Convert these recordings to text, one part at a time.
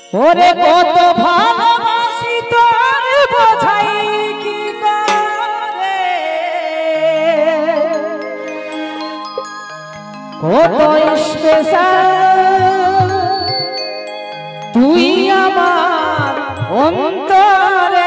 ওরে কত ভালোবাসি তোর বোঝাই কি করে, কত স্পেশাল তুই আমার অন্তরে।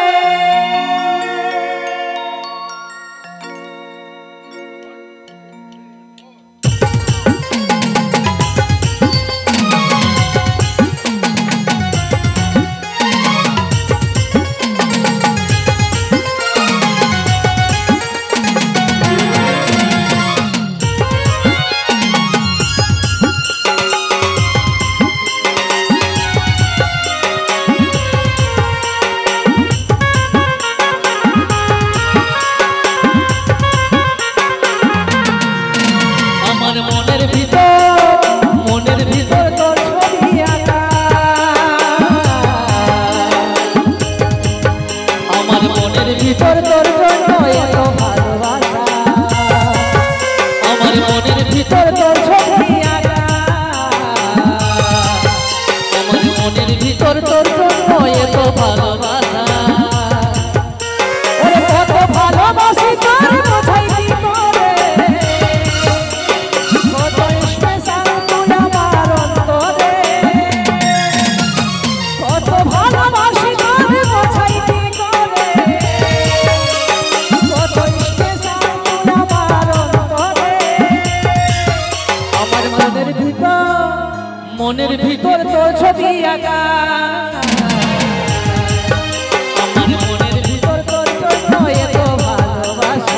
ভিতর তোর জন্য এত ভালোবাসা, আমার মনের ভিতর তোর ছবি আঁকা, আমার মনের ভিতর তোর জন্য এত ভালোবাসা। ওরে কত ভালোবাসি তোর বোঝাই কি করে, কত স্পেশাল তুই আমার অন্তরে, কত ভালোবাসি তোর বোঝাই কি করে, মনের ভিতর তোর ছবি আঁকা, আমার মনের ভিতর তোর জন্য এত ভালোবাসা।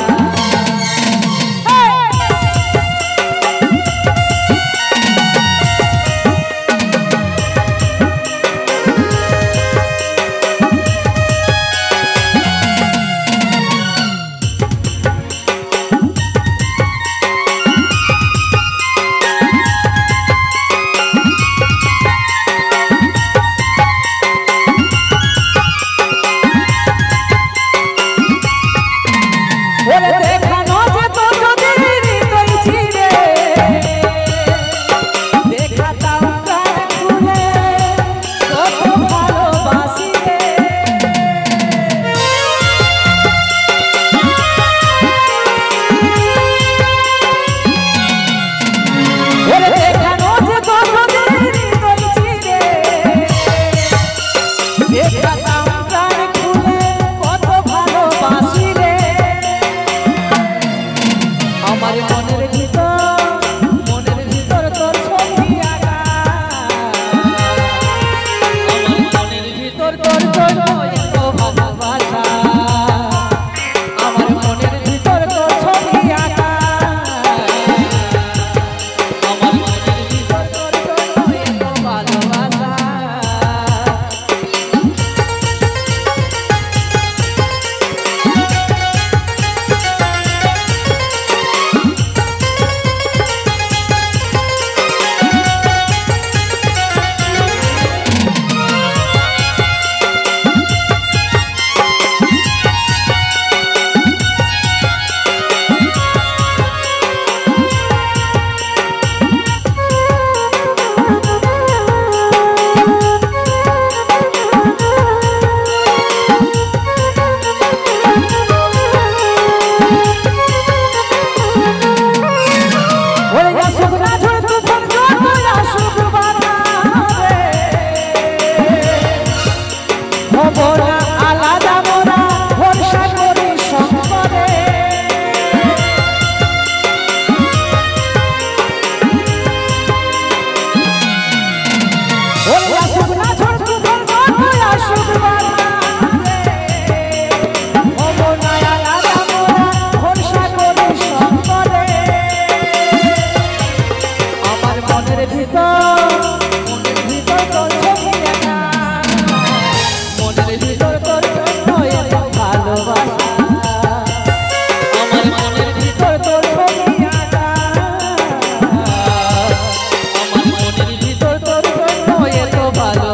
ভালো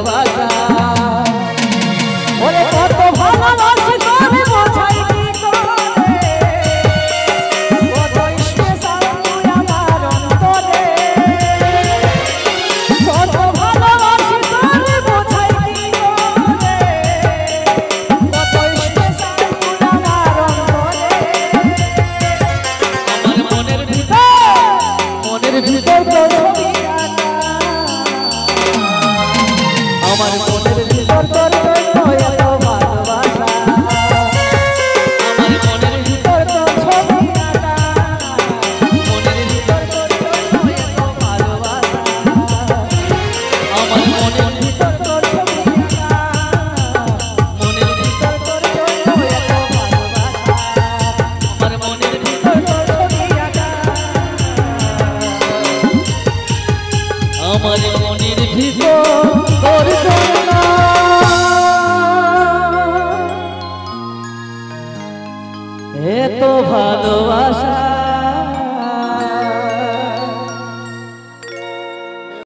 আমার মনের ভিতর তোর জন্য এত ভালোবাসা আমার মনের ভিতর তোর ছবি আঁকা মনের ভিতর তোর জন্য এত ভালোবাসা আমার মনের ভিতর তোর ছবি আঁকা মনের ভিতর তোর জন্য এত ভালোবাসা আমার মনের ভিতর তোর ছবি আঁকা আমার মনের ভিতর তোর জন্য এত ভালোবাসা।